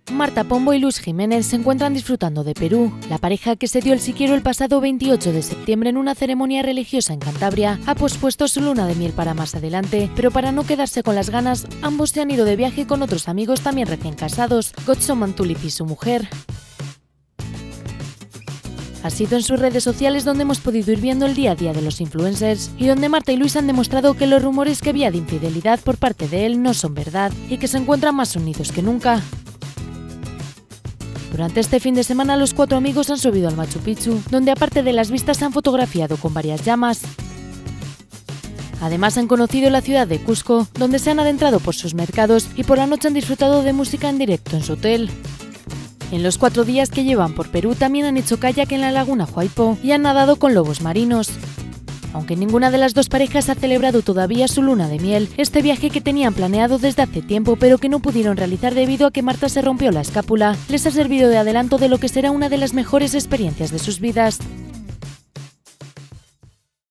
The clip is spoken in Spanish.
Marta Pombo y Luis Jiménez se encuentran disfrutando de Perú. La pareja, que se dio el sí quiero el pasado 28 de septiembre en una ceremonia religiosa en Cantabria, ha pospuesto su luna de miel para más adelante, pero para no quedarse con las ganas, ambos se han ido de viaje con otros amigos también recién casados, Gotso Mantulip y su mujer. Ha sido en sus redes sociales donde hemos podido ir viendo el día a día de los influencers y donde Marta y Luis han demostrado que los rumores que había de infidelidad por parte de él no son verdad y que se encuentran más unidos que nunca. Durante este fin de semana los cuatro amigos han subido al Machu Picchu, donde aparte de las vistas se han fotografiado con varias llamas. Además han conocido la ciudad de Cusco, donde se han adentrado por sus mercados y por la noche han disfrutado de música en directo en su hotel. En los 4 días que llevan por Perú también han hecho kayak en la laguna Huaipo y han nadado con lobos marinos. Aunque ninguna de las dos parejas ha celebrado todavía su luna de miel, este viaje que tenían planeado desde hace tiempo pero que no pudieron realizar debido a que Marta se rompió la escápula, les ha servido de adelanto de lo que será una de las mejores experiencias de sus vidas.